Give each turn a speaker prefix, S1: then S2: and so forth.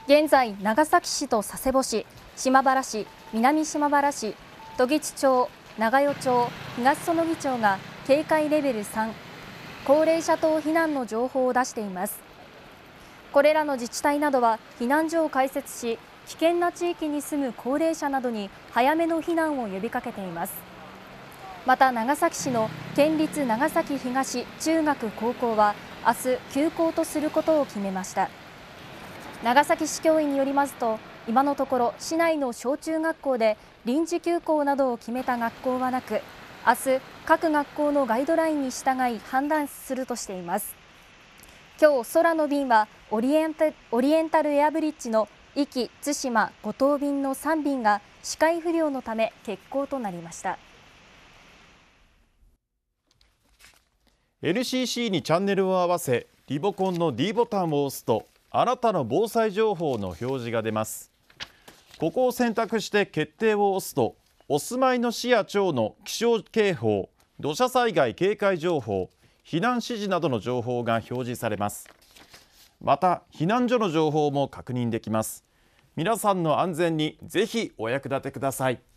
S1: 現在、長崎市と佐世保市、島原市、南島原市、時津町、長与町、東園木町が警戒レベル3、高齢者等避難の情報を出しています。これらの自治体などは避難所を開設し、危険な地域に住む高齢者などに早めの避難を呼びかけています。また、長崎市の県立長崎東中学高校は明日休校とすることを決めました。長崎市教委によりますと、今のところ市内の小中学校で臨時休校などを決めた学校はなく、明日各学校のガイドラインに従い判断するとしています。今日、空の便はオリエンタルエアブリッジの壱岐、対馬、五島便の3便が視界不良のため欠航となりました。
S2: NCC にチャンネルを合わせ、リモコンの D ボタンを押すと、あなたの防災情報の表示が出ます。ここを選択して決定を押すと、お住まいの市や町の気象警報、土砂災害警戒情報、避難指示などの情報が表示されます。また、避難所の情報も確認できます。皆さんの安全にぜひお役立てください。